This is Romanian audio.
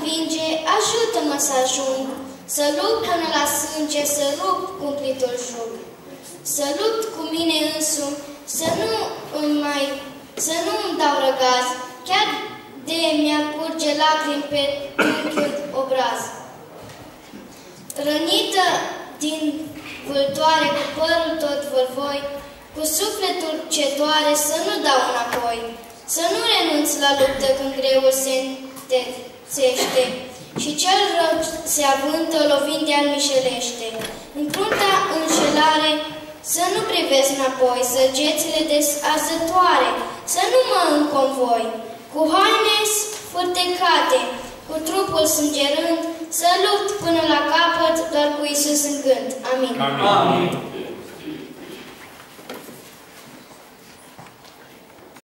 învinge, ajută-mă să ajung, să lupt până la sânge, să rup cumplitul jug. Să lupt cu mine însumi, să nu îmi dau răgaz, chiar de mi-ar curge lacrimi pe trunchiul obraz. Rănită din vâltoare, cu părul tot vârvoi, cu sufletul ce doare, să nu dau înapoi, să nu renunț la luptă când greul se întețește și cel rău se avântă lovind de-al mișelește. În crunta înșelare să nu privesc înapoi, săgețile arzătoare, să nu mă înconvoi, cu haine sfârtecate, cu trupul sângerând, să lupt până la capăt, doar cu Iisus în gând. Amin. Amin.